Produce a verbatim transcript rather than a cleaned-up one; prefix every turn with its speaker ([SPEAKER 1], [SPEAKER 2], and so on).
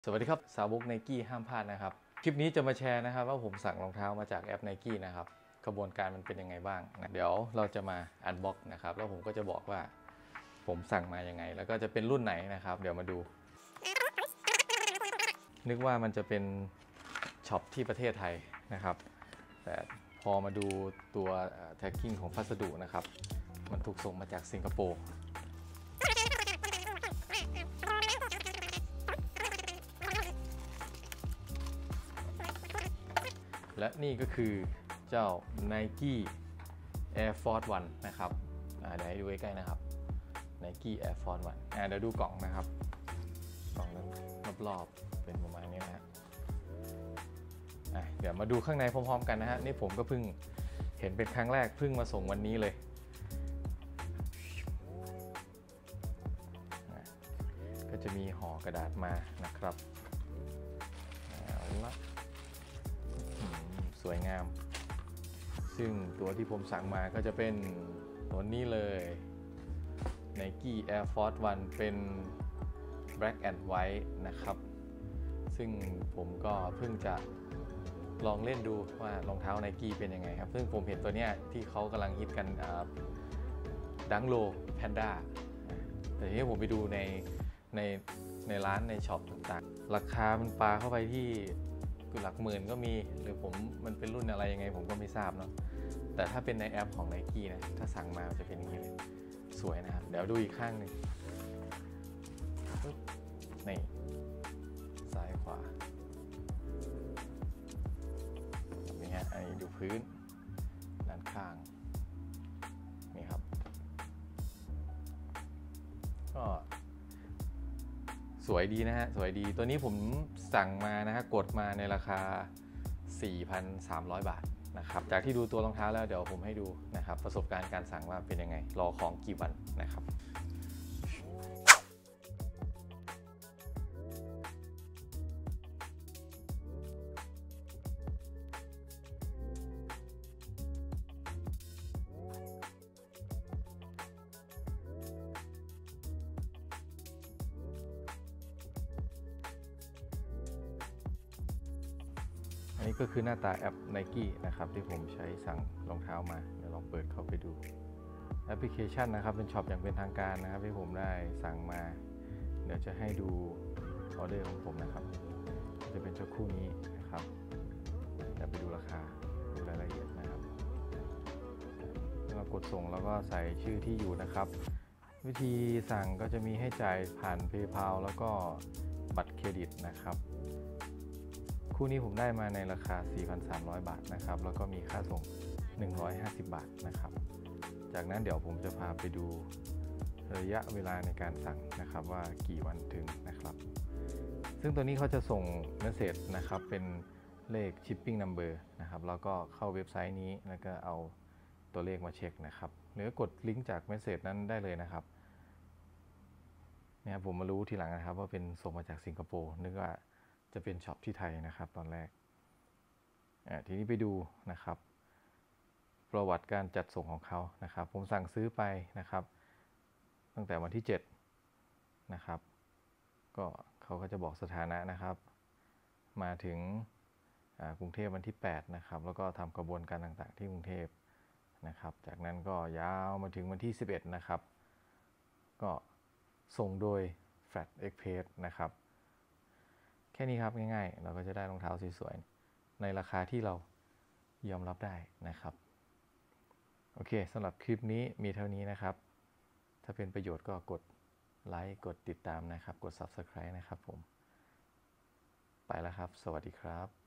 [SPEAKER 1] สวัสดีครับสาวก Nike ห้ามพลาดนะครับคลิปนี้จะมาแชร์นะครับว่าผมสั่งรองเท้ามาจากแอป Nike นะครับกระบวนการมันเป็นยังไงบ้างนะเดี๋ยวเราจะมาอันบ็อกนะครับแล้วผมก็จะบอกว่าผมสั่งมายังไงแล้วก็จะเป็นรุ่นไหนนะครับเดี๋ยวมาดูนึกว่ามันจะเป็นช็อปที่ประเทศไทยนะครับแต่พอมาดูตัวแท็กกิ้งของพัสดุนะครับมันถูกส่งมาจากสิงคโปร์และนี่ก็คือเจ้า Nike Air Force วันนะครับเดี๋ยวให้ดูใกล้ๆนะครับ Nike Air Force วันเดี๋ยวดูกล่องนะครับกล่องนั้นรอบๆเป็นประมาณนี้นะฮะเดี๋ยวมาดูข้างในพร้อมๆกันนะฮะนี่ผมก็เพิ่งเห็นเป็นครั้งแรกเพิ่งมาส่งวันนี้เลยก็จะมีห่อกระดาษมานะครับเอาละสวยงามซึ่งตัวที่ผมสั่งมาก็จะเป็นตัวนี้เลย Nike Air Force วันเป็น Black and White นะครับซึ่งผมก็เพิ่งจะลองเล่นดูว่ารองเท้า Nike เป็นยังไงครับซึ่งผมเห็นตัวเนี้ยที่เขากำลังฮิตกันดังโลแพนด้าแต่ทีนี้ผมไปดูในในในร้านในช็อปต่างๆราคามันปาเข้าไปที่หลักหมื่นก็มีหรือผมมันเป็นรุ่นอะไรยังไงผมก็ไม่ทราบเนาะแต่ถ้าเป็นในแอปของ Nike นะถ้าสั่งมาจะเป็นอย่างนี้เลยสวยนะครับเดี๋ยวดูอีกข้างหนึ่งนี่ซ้ายขวานี่ฮะอันนี้ดูพื้นด้านข้างนี่ครับก็สวยดีนะฮะสวยดีตัวนี้ผมสั่งมานะฮะกดมาในราคา สี่พันสามร้อย บาทนะครับจากที่ดูตัวรองเท้าแล้วเดี๋ยวผมให้ดูนะครับประสบการณ์การสั่งว่าเป็นยังไงรอของกี่วันนะครับอันนี้ก็คือหน้าตาแอป Nike นะครับที่ผมใช้สั่งรองเท้ามาเดี๋ยวลองเปิดเข้าไปดูแอปพลิเคชันนะครับเป็นช็อปอย่างเป็นทางการนะครับที่ผมได้สั่งมาเดี๋ยวจะให้ดูออเดอร์ของผมนะครับจะเป็นเจ้าคู่นี้นะครับเดี๋ยวไปดูราคาดูรายละเอียดนะครับแล้วก็กดส่งแล้วก็ใส่ชื่อที่อยู่นะครับวิธีสั่งก็จะมีให้จ่ายผ่าน PayPal แล้วก็บัตรเครดิตนะครับคู่นี้ผมได้มาในราคา สี่พันสามร้อย บาทนะครับแล้วก็มีค่าส่งหนึ่งร้อยห้าสิบบาทนะครับจากนั้นเดี๋ยวผมจะพาไปดูระยะเวลาในการสั่งนะครับว่ากี่วันถึงนะครับซึ่งตัวนี้เขาจะส่งเมสเสจนะครับเป็นเลข shipping number นะครับแล้วก็เข้าเว็บไซต์นี้แล้วก็เอาตัวเลขมาเช็คนะครับหรือกดลิงก์จากเมสเสจนั้นได้เลยนะครับเนี่ยผมมารู้ทีหลังนะครับว่าเป็นส่งมาจากสิงคโปร์นึกว่าจะเป็นช็อปที่ไทยนะครับตอนแรกทีนี้ไปดูนะครับประวัติการจัดส่งของเขานะครับผมสั่งซื้อไปนะครับตั้งแต่วันที่เจ็ดนะครับก็เขาก็จะบอกสถานะนะครับมาถึงกรุงเทพวันที่แปดนะครับแล้วก็ทำกระบวนการต่างๆที่กรุงเทพนะครับจากนั้นก็ยาวมาถึงวันที่สิบเอ็ดนะครับก็ส่งโดย Flat Express นะครับแค่นี้ครับง่ายๆเราก็จะได้รองเท้าสวยๆในราคาที่เรายอมรับได้นะครับโอเคสำหรับคลิปนี้มีเท่านี้นะครับถ้าเป็นประโยชน์ก็กดไลค์กดติดตามนะครับกด ซับสไครบ์ นะครับผมไปแล้วครับสวัสดีครับ